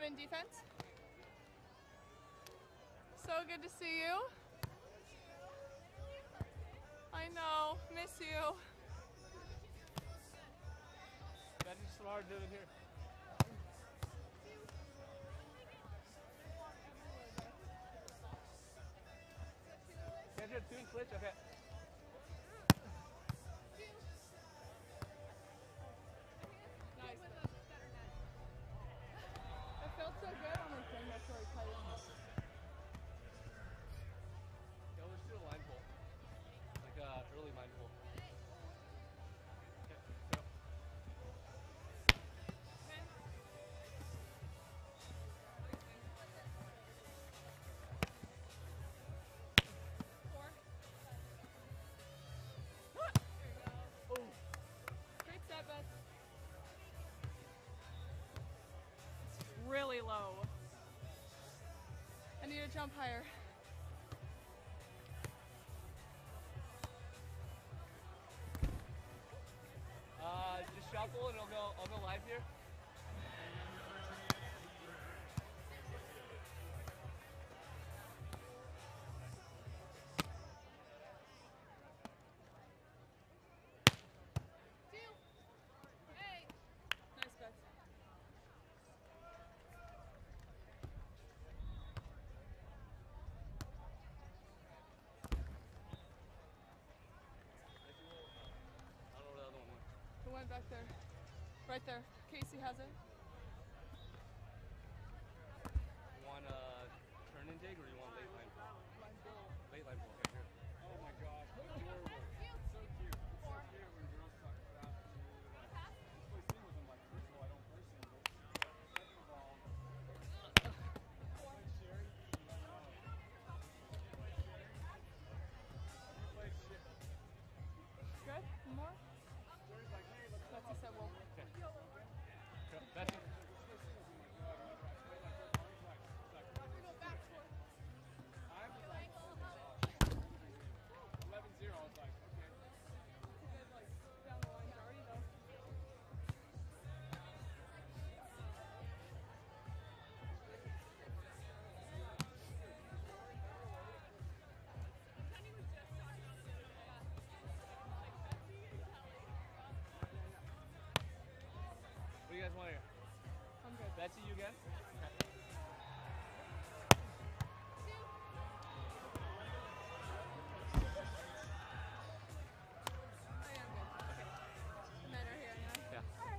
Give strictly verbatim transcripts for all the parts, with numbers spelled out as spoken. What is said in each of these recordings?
in defense. So good to see you. I know, miss you. That's just hard doing here. Can't you two switch? Okay. Nice. It felt so good on the thing. That's where he cut it. Yeah, let's do a line pull. Like uh, early line pull. Okay, go. Four. Oh. Great set, Beth. It's really low. I need to jump higher. Uh, just shuffle and I'll go. I'll go live here. Nice, Beth. I don't know where the other one went. Who went back there? Right there. Casey has it. You want uh, turn intake or you want late line pull? Late line pull. Okay, here. Oh my gosh, that's adorable. It's so cute. It's so cute when girls talk about you. Like, play singles. I'm like, first of all, I don't play singles. Second of all, play Sherry. No. Play Sherry. Have you played Sherry? Good? More? Sherry's like, hey, let's Betsy said, well, Okay. Go. That's it. play singles. I'm like, no, I don't know. I played like four times. Like, like, I was like, eleven zero. I was like, okay. good, like, down the line already, though. What do you guys want here? I'm good. Betsy, you again? I am good. Okay. The men are here anyway. Yeah. Alright.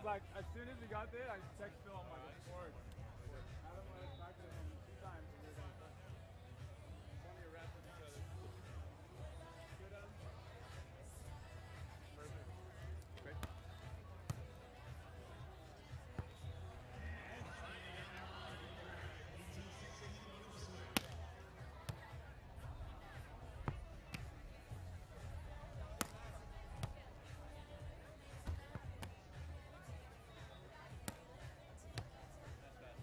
like, as soon as we got there, I text Phil, I'm like, of course. Adam and I practiced him two times and we were going to touch. Plenty of reps with each other. Good, Adam? Perfect. Great. That's fast.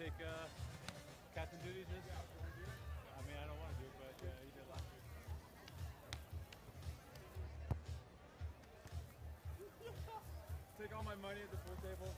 take uh, captain duties this? I mean, I don't want to do it, but uh, he did last year. Take all my money at the pool table.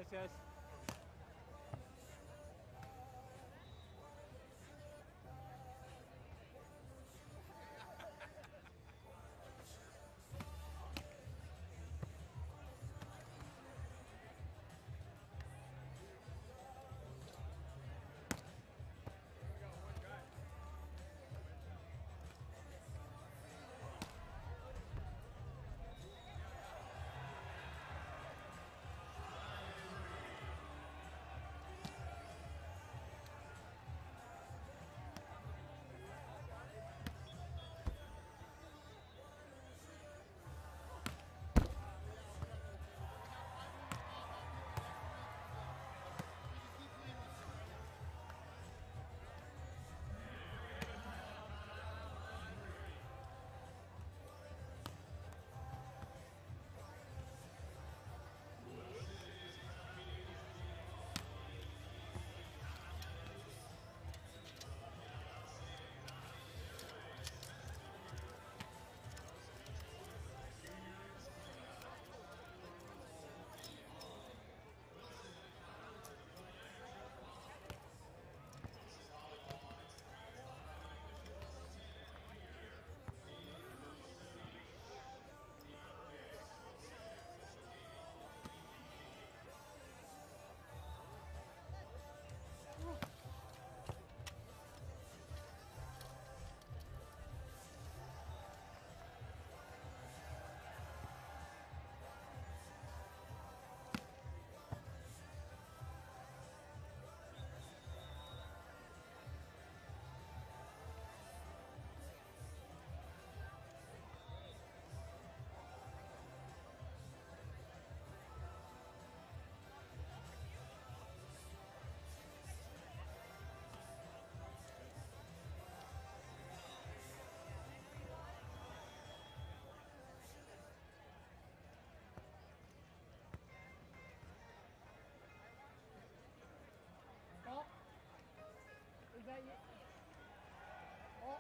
Yes, yes. Oh, is that you? Oh.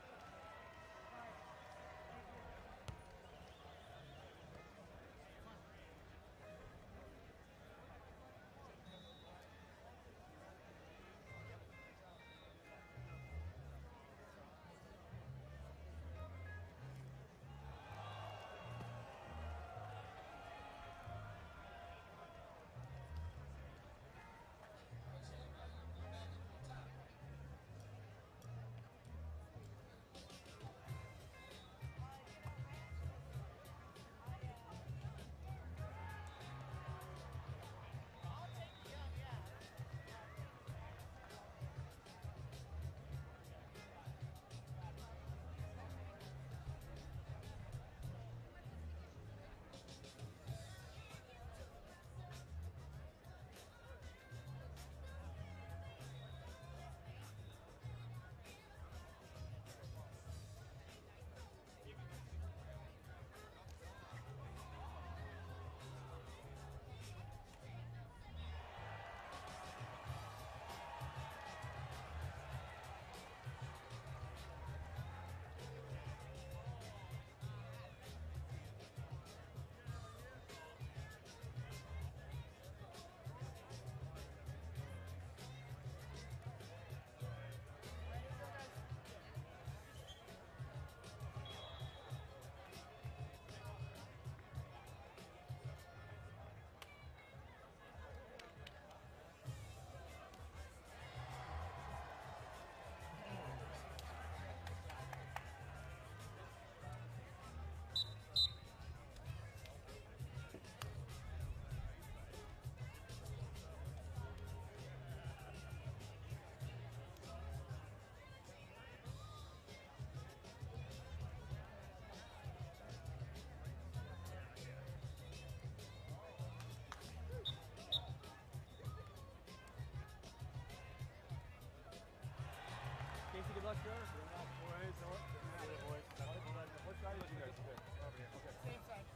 Casey, good luck, sir. Boys, boys. What side did you guys pick? Over here. Okay. Same side.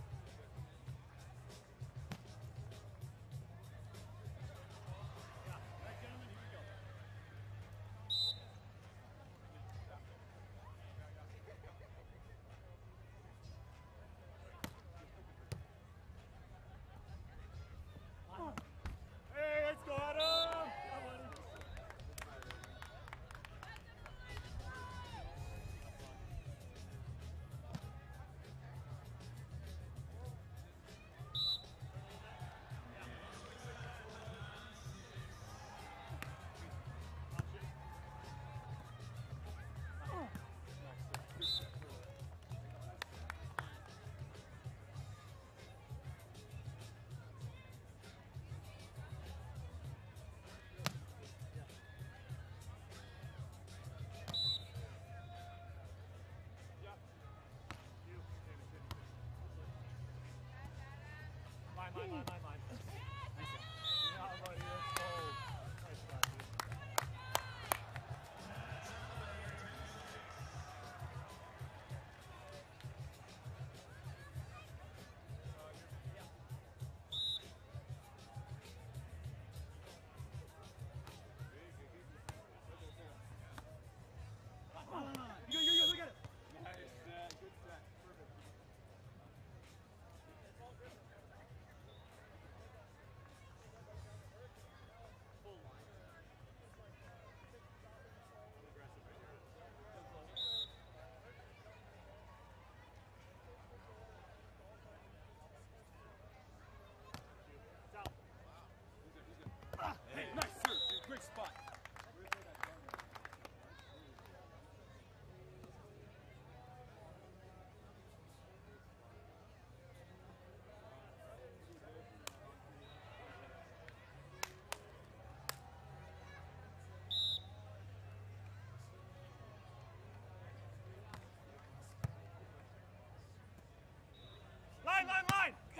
Yeah.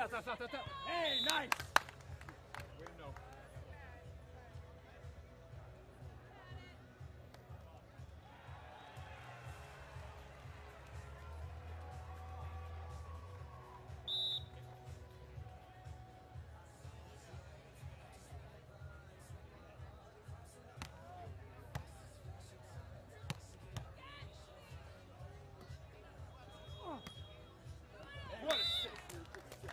stop, stop, stop, stop, stop. Hey, nice. Way to know. What a six, dude. Good set.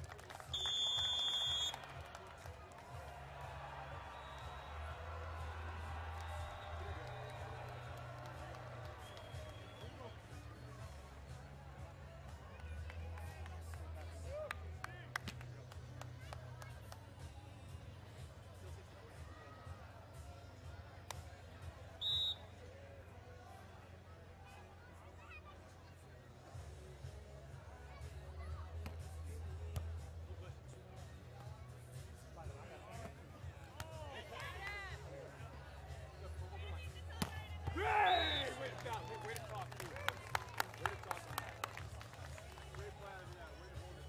Hey! Way to stop. Way, way to talk, too. Way to talk on that. Way to play out of that. Way to hold it.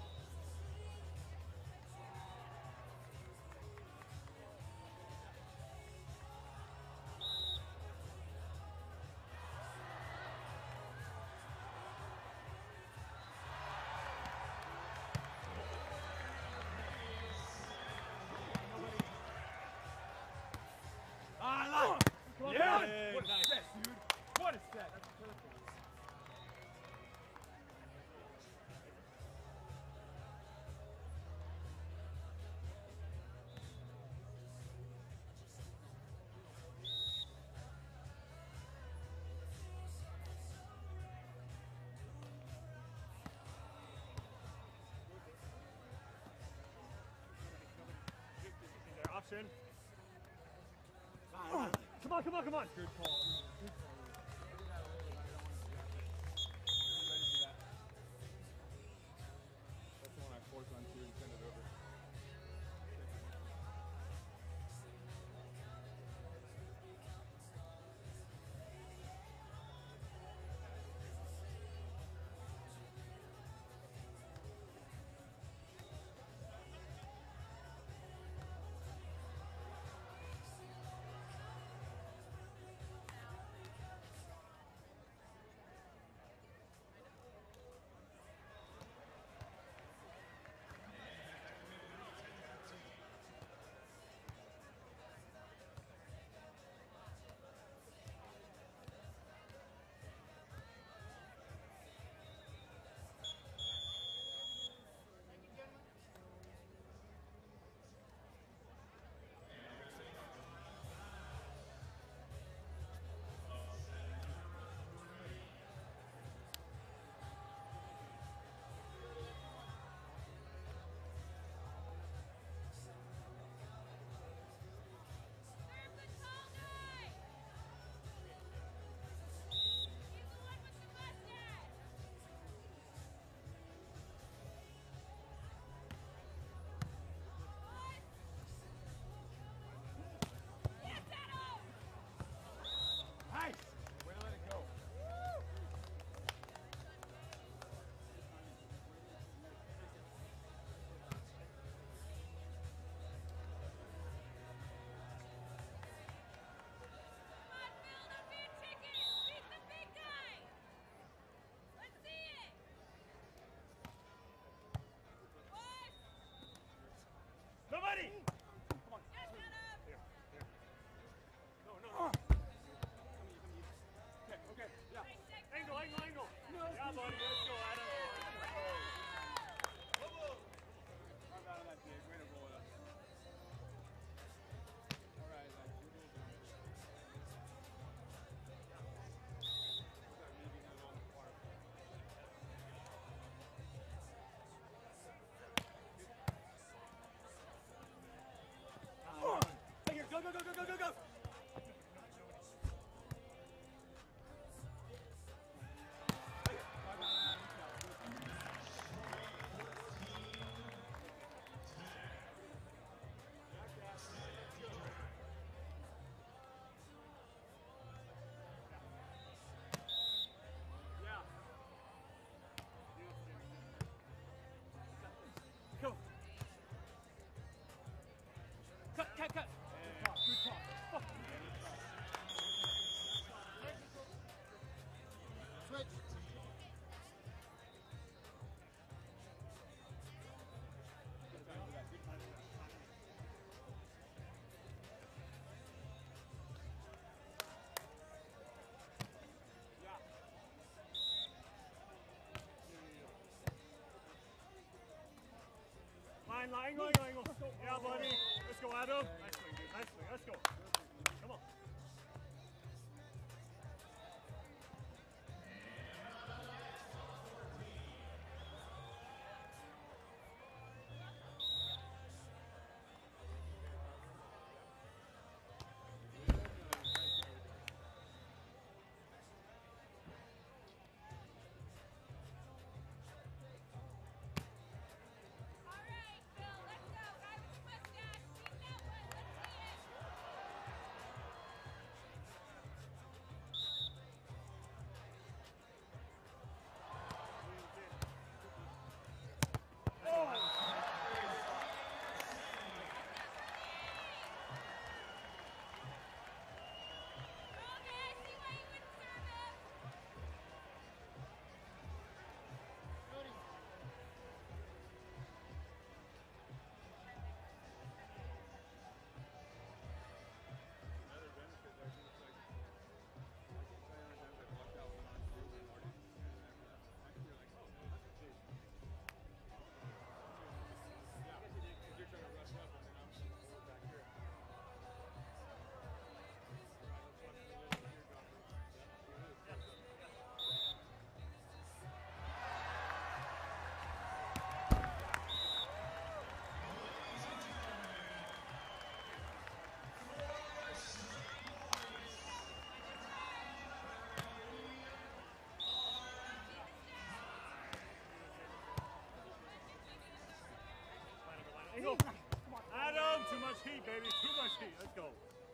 Ah, I like it. Yeah! Hey, What a nice. set, dude. What a set. That's perfect. Their option. Oh, come on, come on, come on. Good call. Good call. Look at that later, but I don't want to do that. Be ready for that. That's the one I force on to and send it over. line, line, angle, angle, angle. Yeah, buddy. Let's go, Adam. Nice swing, dude. Nice swing. Let's go. Come on. Angle. Adam, too much heat, baby. Too much heat. Let's go.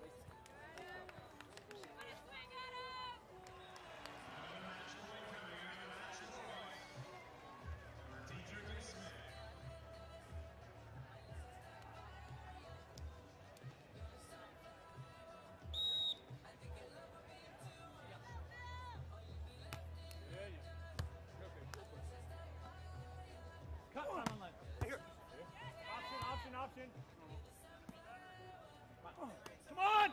Cut one on line. Here. Option, option, option. Come on!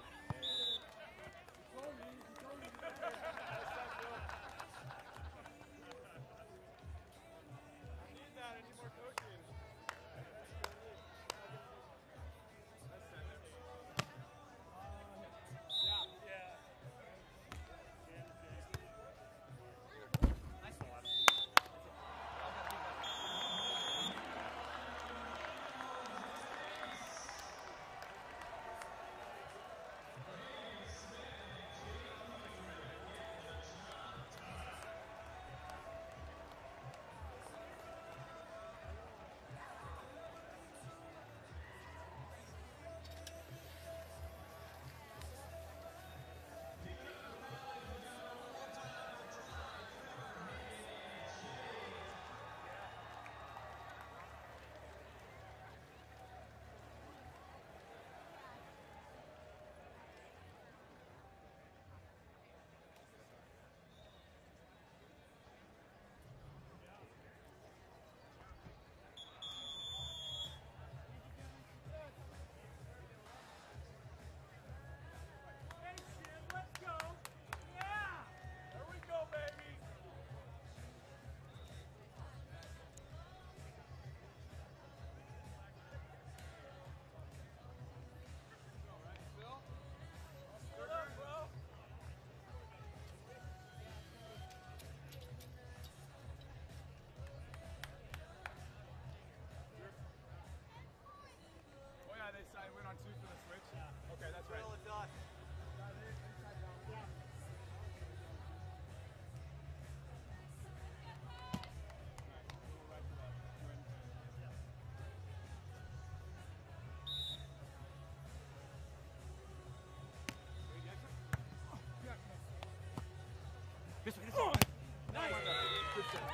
I went on two for the switch? Yeah. Okay, that's right. Well done. This way, this way. Nice. Good shot.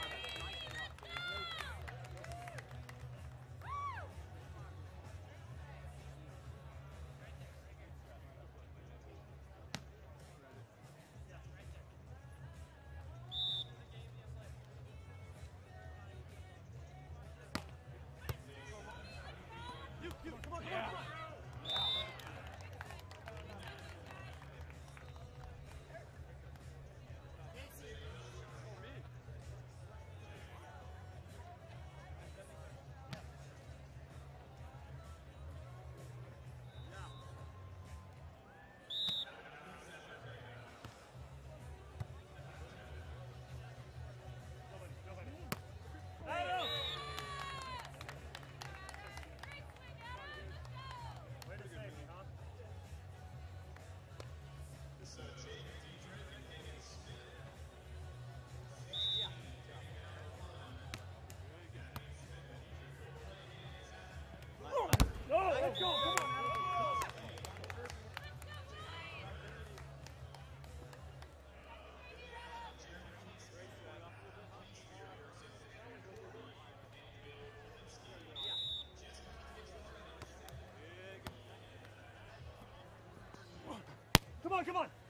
on, come on.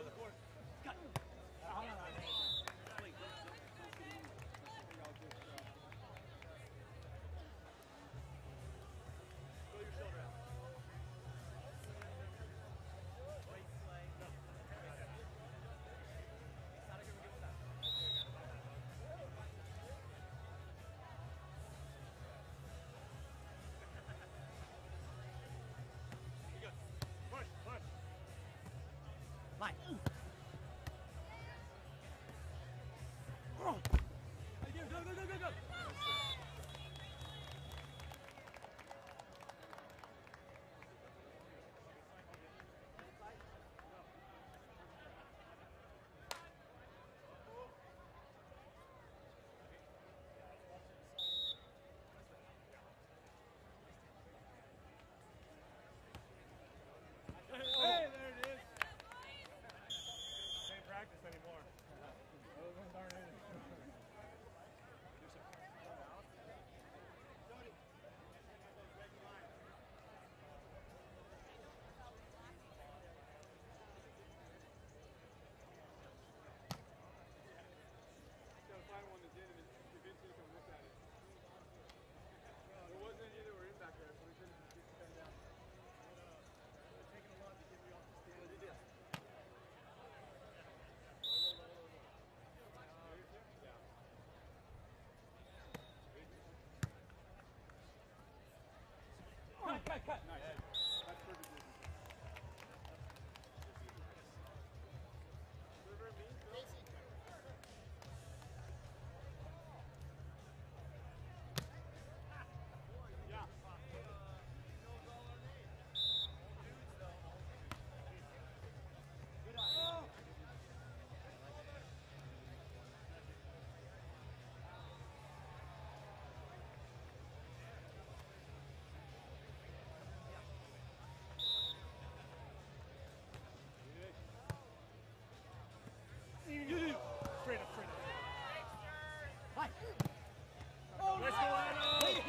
Push, push. Line. Go, go, go, go, go. Hey, there it is. Can't practice anymore. Darn it. Gotta find one that did and convince you to come look at it. There wasn't any that were in back there, so we couldn't just come down. Taking a lot to get me off the stand. What did you do? Cut, cut, cut. Nice. That's perfect business. Server me, Phil? Yeah. Straight up, straight up. Line. Let's go, Adam.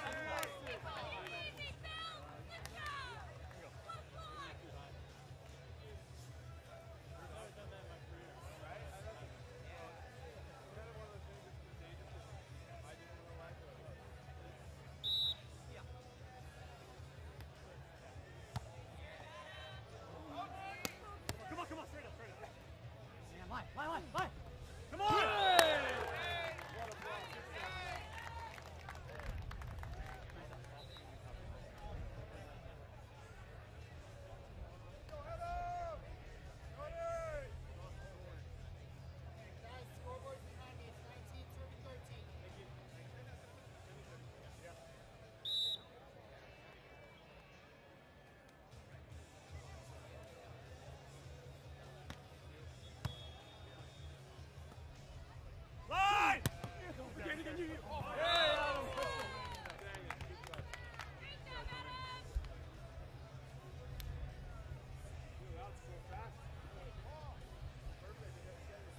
Come on, come on, straight up, straight up. And line, line, line, line. Come on! Guys, scoreboard's behind me. It's nineteen, serving thirteen. Line! Again, again, you. Oh, hey, Adam. Dang it. Good job. Dude, that was so fast. Perfect. You got seven.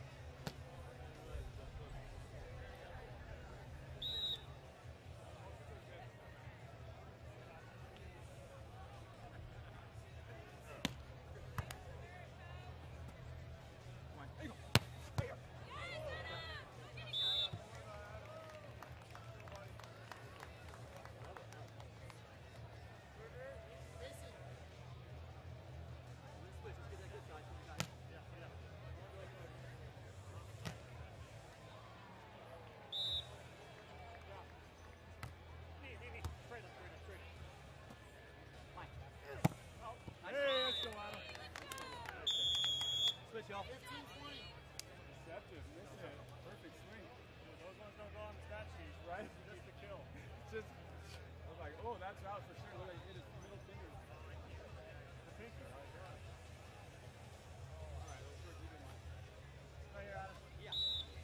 Knee, knee, knee. Straight up, straight up, straight up. Line. Hey, let's go, Adam. Switch, y'all. fifteen, twenty. Deceptive. Missed it. Perfect swing. Those ones don't go on the stat sheet, Right? Just the kill. Just, I was like, oh, that's out for sure. Look like he hit his middle finger. The pinky, right? Yeah. All right, let's work even one. Right here, Adam. Yeah.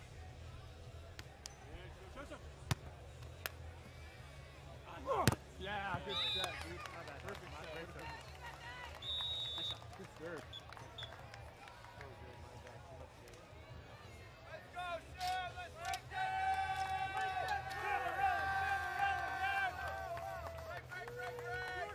Show some. Yeah, good set, dude. My bad. Perfect My set. bad. Nice shot. Good serve. Let's go, Shep! Let's break it! Break, break, break, break!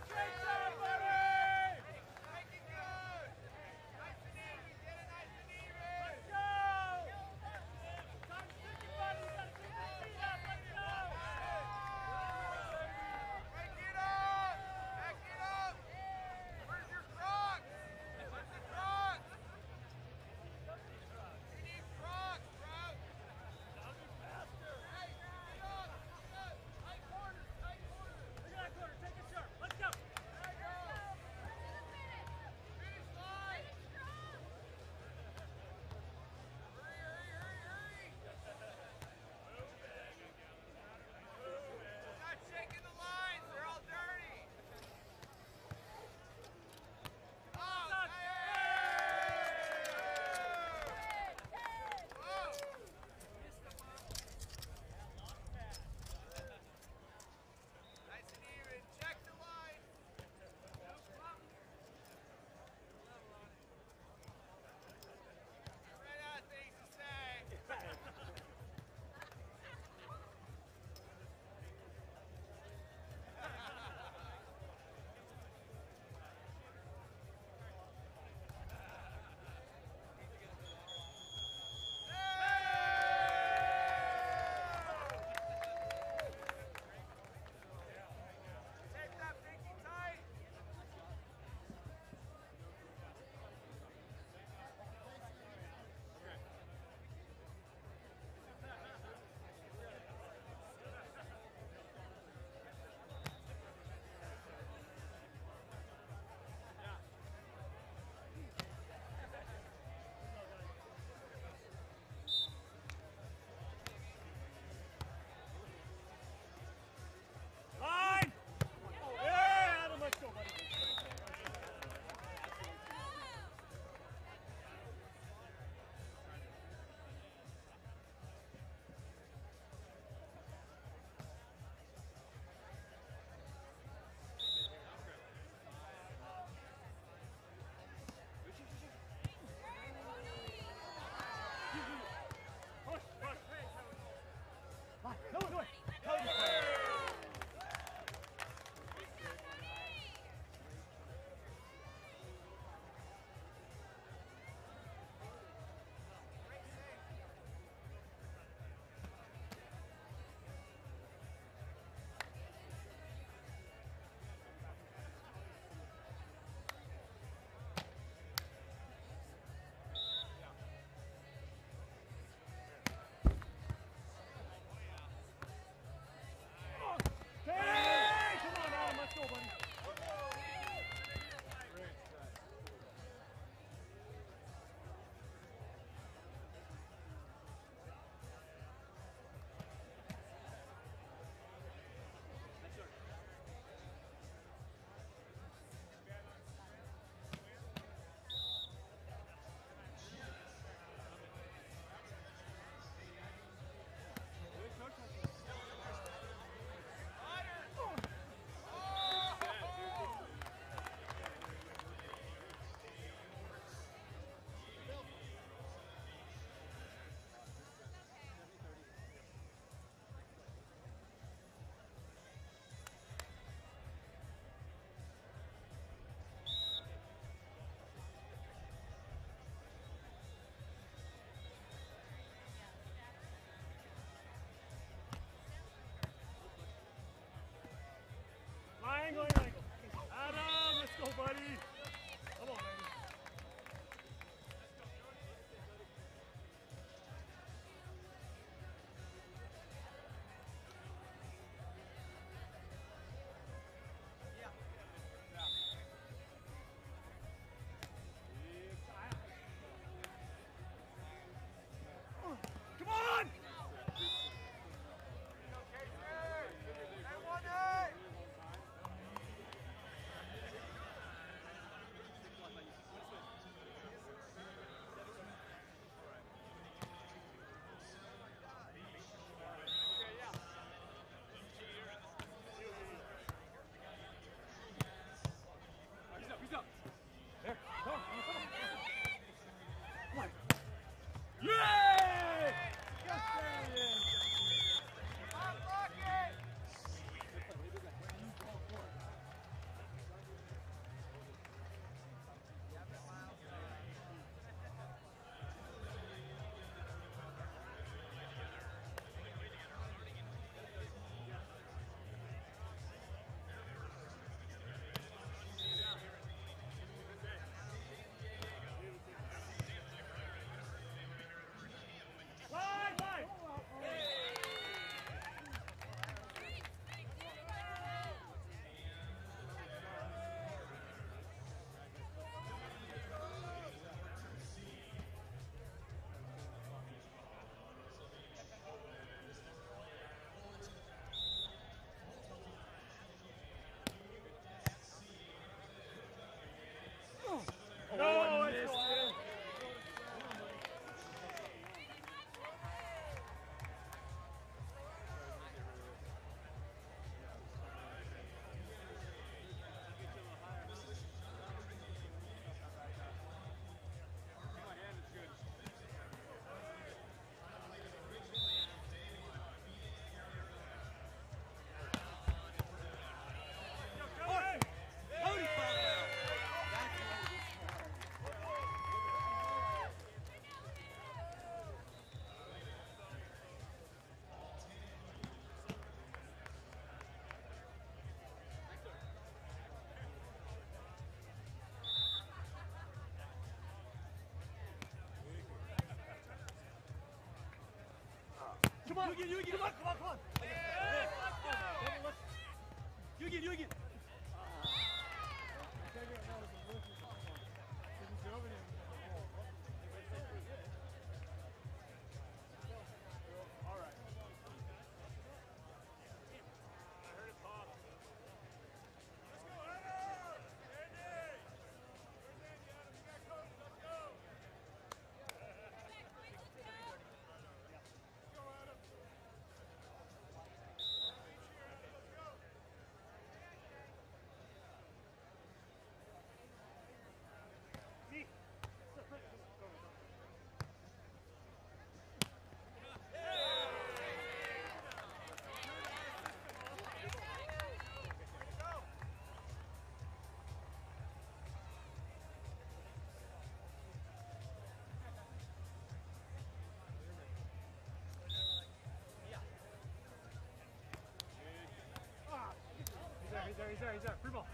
come on. You again, you again. Come on, come on, come on. You again, you again. All right. See? He's there, he's there, he's there, he's there. Free ball.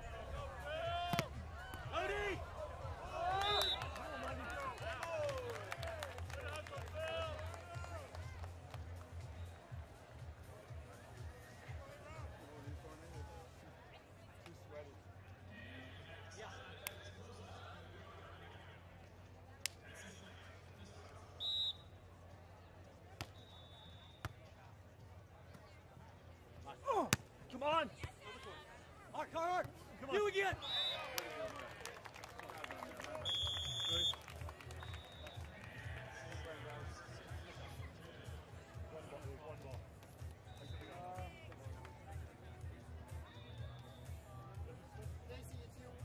Odie! Too sweaty. Oh, come on. Mark hard. Come on. You again. One ball, one ball. Stacy, it's you.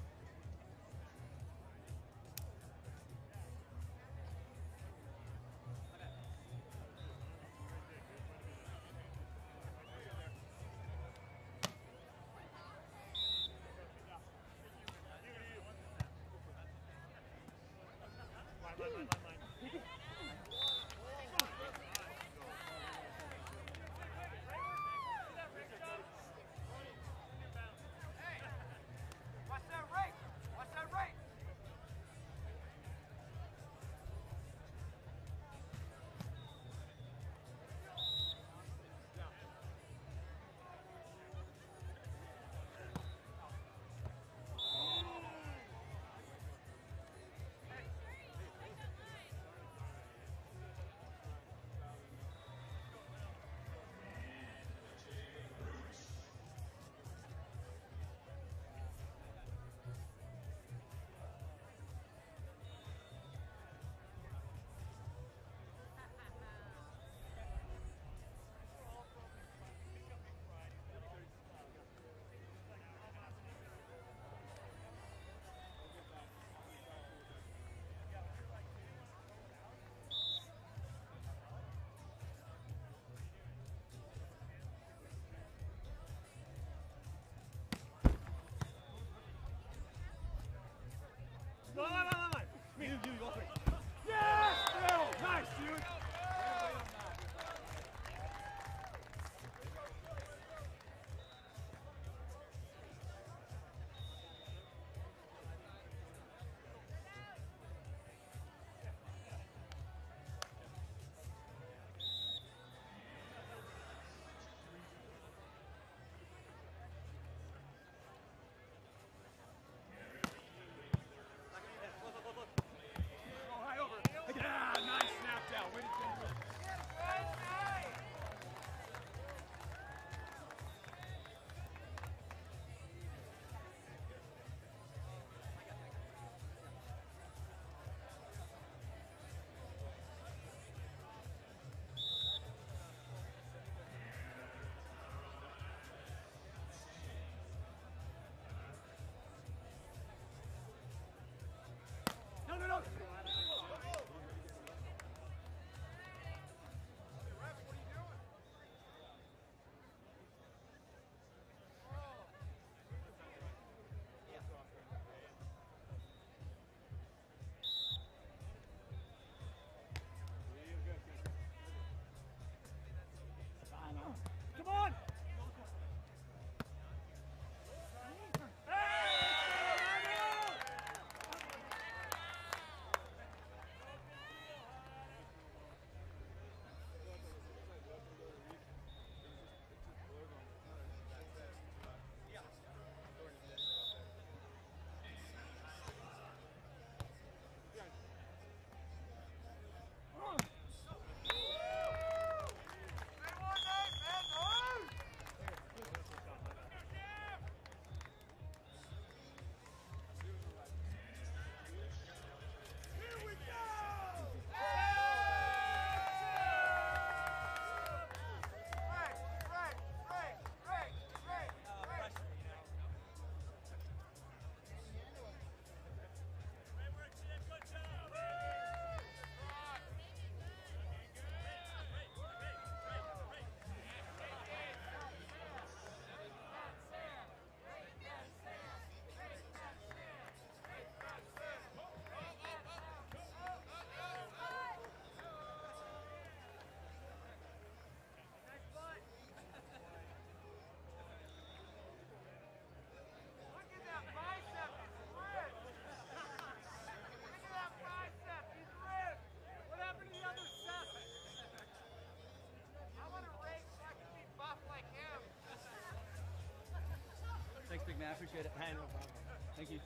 man. I appreciate it. Hey, no problem. Thank you.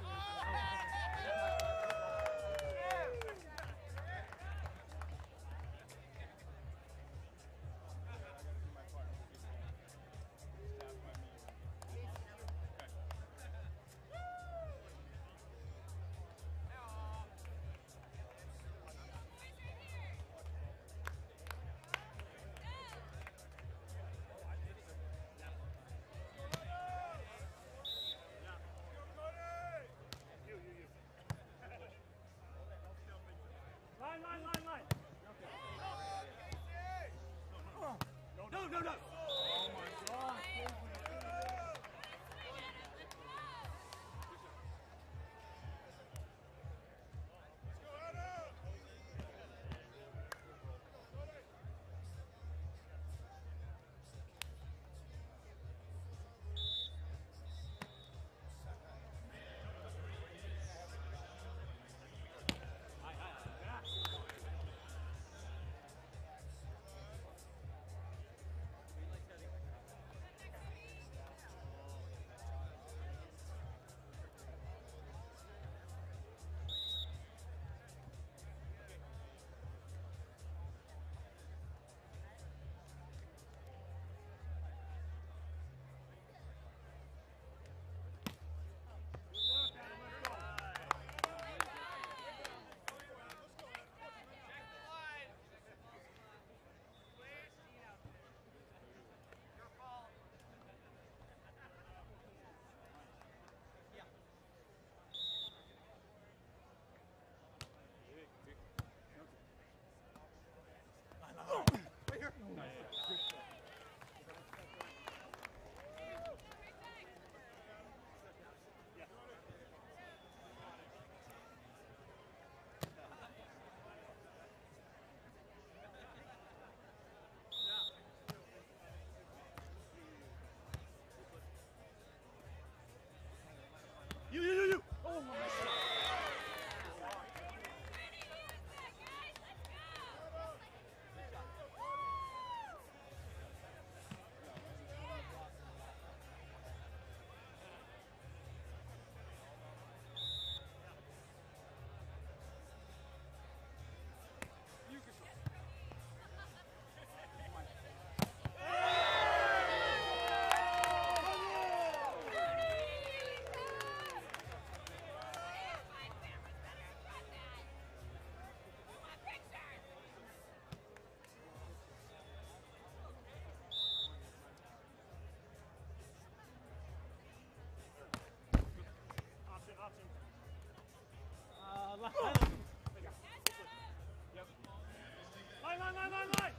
Line, line, line, line. No, no, no. Oh my God. You, you, you, you. Oh my God. Option, option. Uh, line, line. Line, line, line, line, line.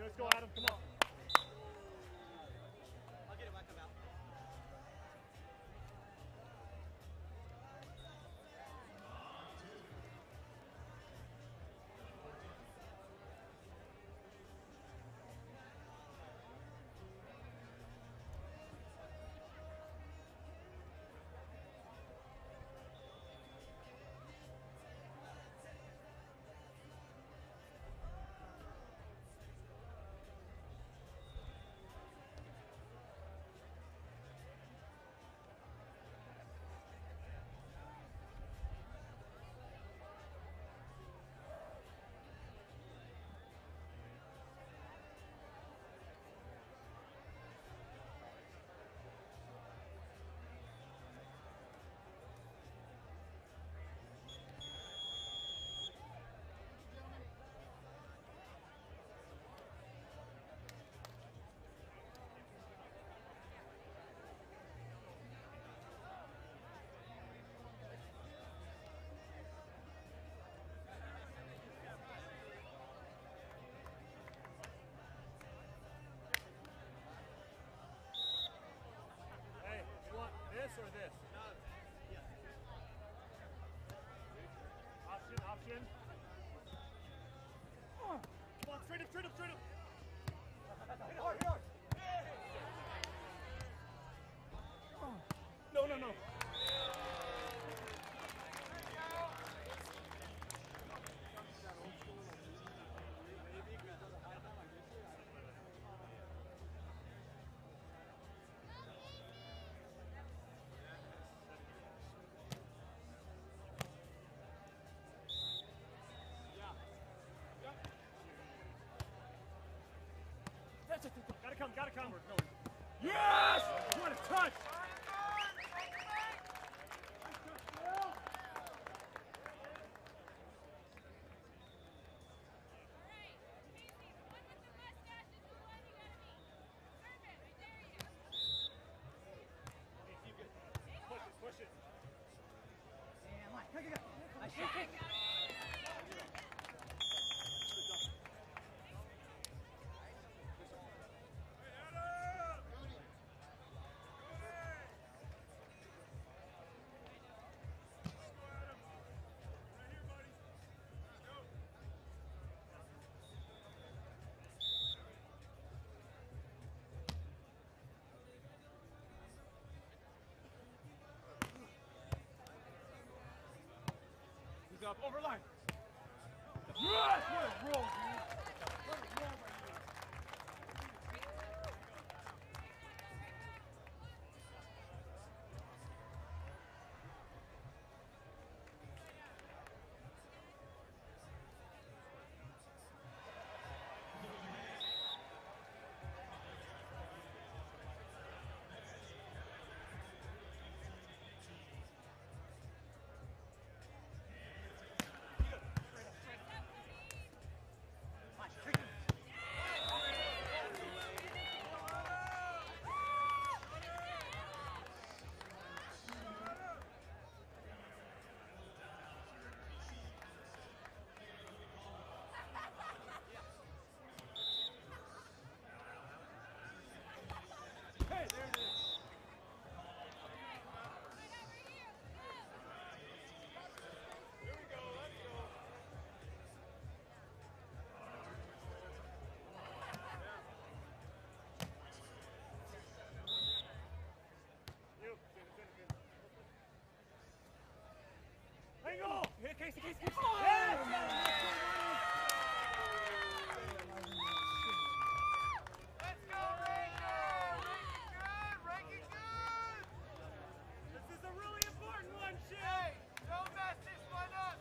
Let's go, Adam. Come on. I'll get it when I come out. Hey, you want this or this? Option, option. Come on, straight up, straight up, straight up. Hit hard, hit hard. No, no, no. Gotta come, gotta come. Yes! What a touch! Push it, push it. And line. Go, go, go. Nice shot. He's up. Over line. Yes! What a roll, dude. What a roll by you. Hey, there it is. Here we go, let's go. You. Angle! Hit Casey, Casey, Casey. Yes! Let's go, Ranger! Ranking good! Ranking good! This is a really important one, shit! Hey, don't mess this one up!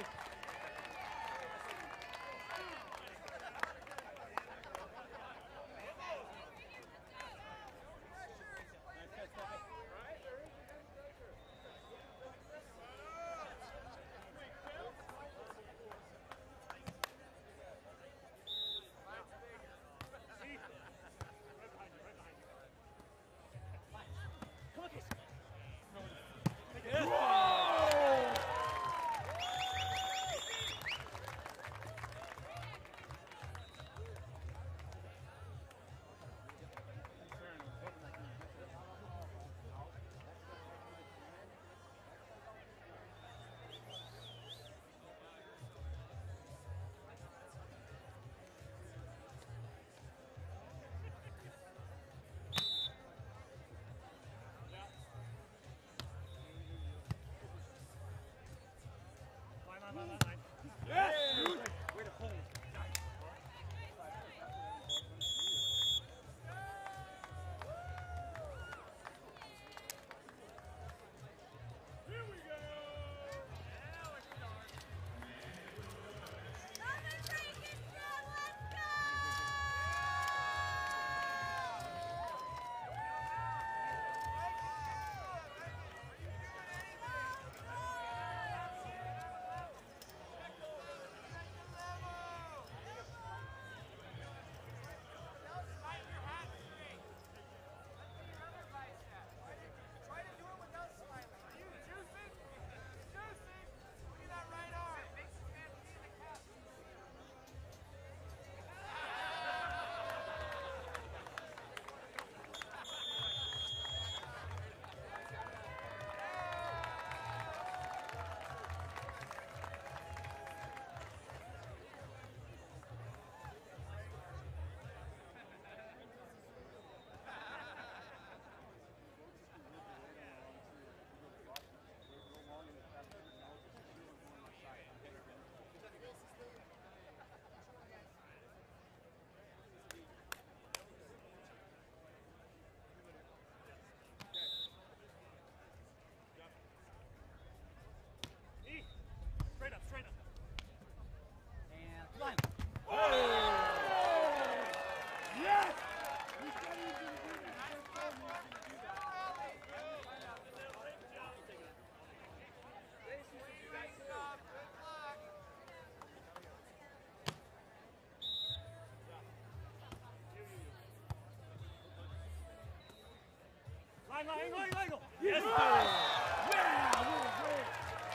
Angle, angle, angle, angle. Yes, sir. Yeah, really great.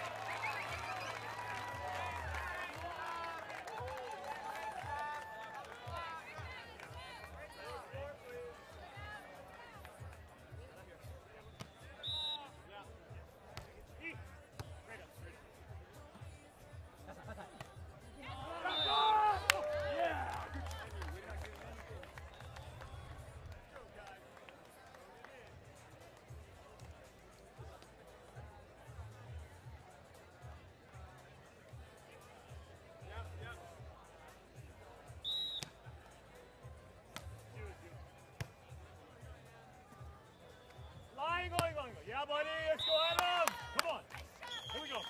Angle, angle, angle. Yeah, buddy. Let's go, Adam. Come on. Here we go.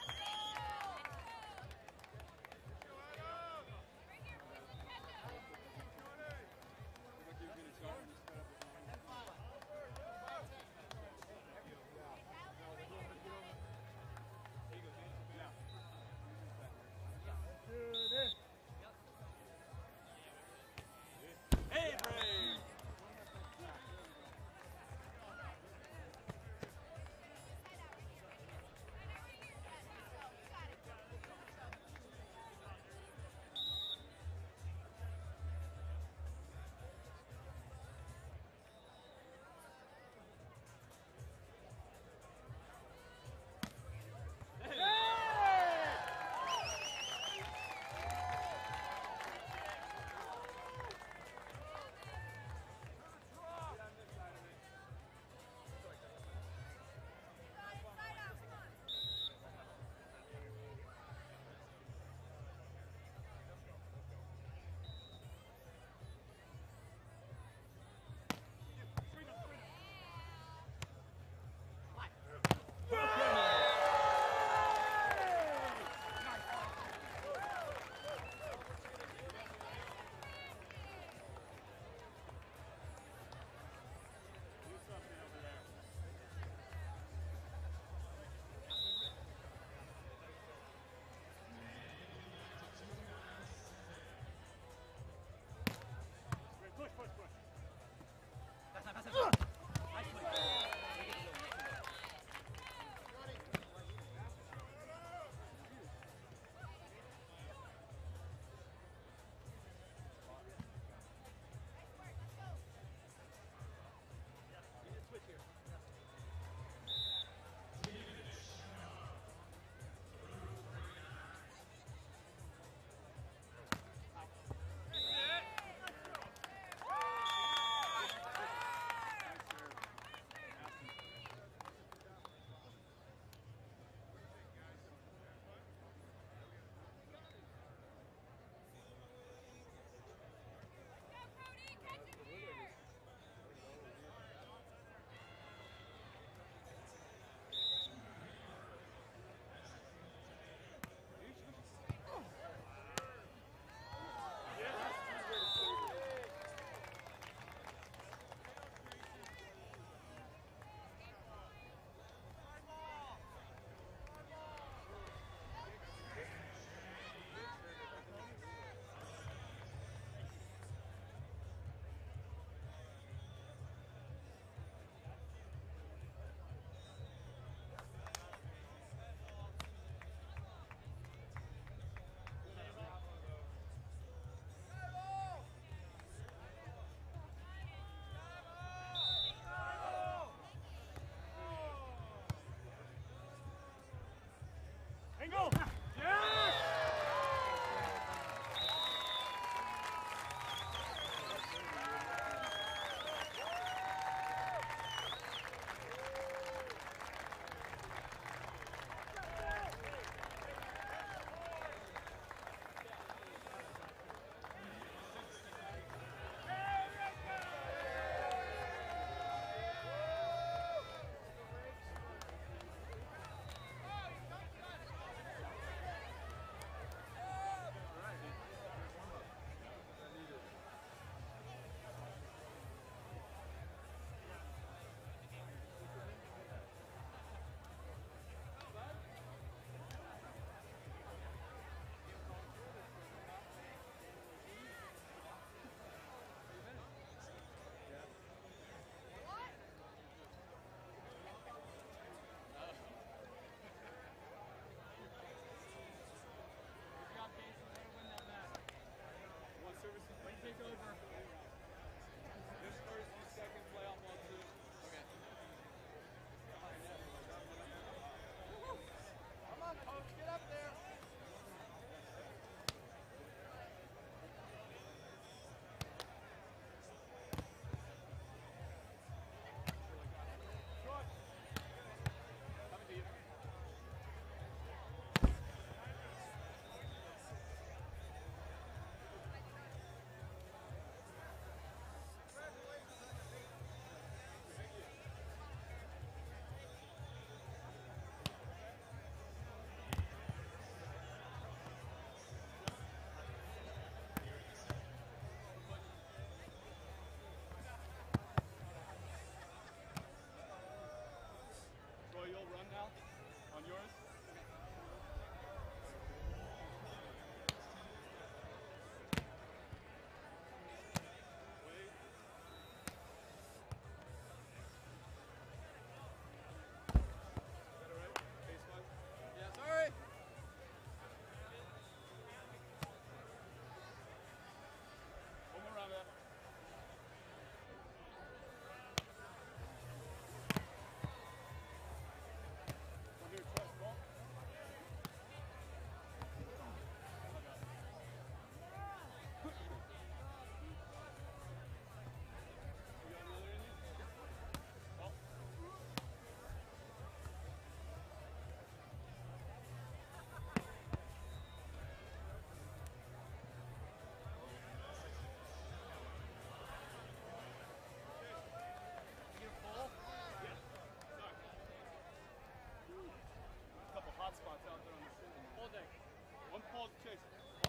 Chase.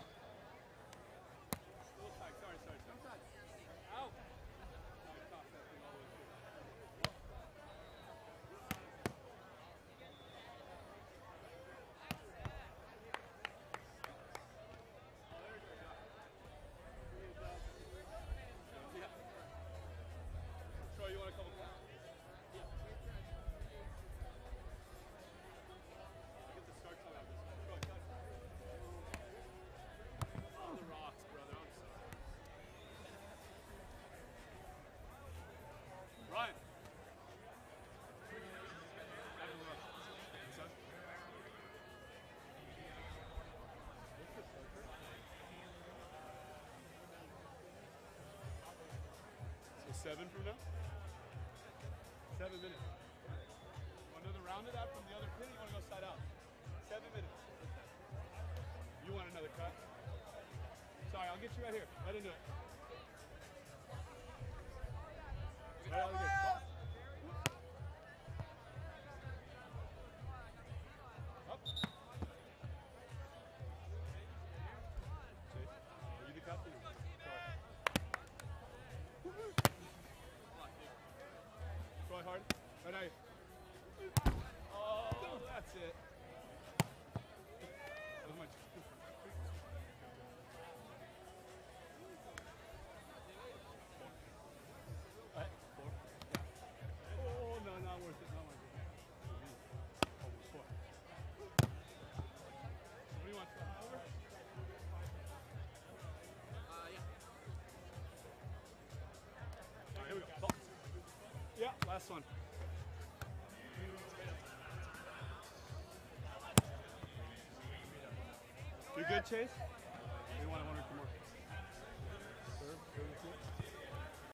A little tight. Sorry, sorry, sorry. Out. Oh, I tossed that thing all the way through. Oh, there you go. Yeah. Troy, you want a couple more? Yeah. I'll get the start time out of this one. Troy, cut. Oh, the rocks, brother. I'm sorry. Ryan. Have a look. Son. So seven from now? Seven minutes. You want another round of that from the other pin, or you want to go side out? Seven minutes. You want another cut? Sorry, I'll get you right here. Right into it. Right out of here. Up. Chase, are you the captain? Sorry. Troy hard. Right now. Oh, that's it. That was my Alright, four. Oh, no, not worth it. Not worth it. Almost four. What do you want? Over? Uh, yeah. All right, here we go. Thoughts? Yeah, last one. You good, Chase?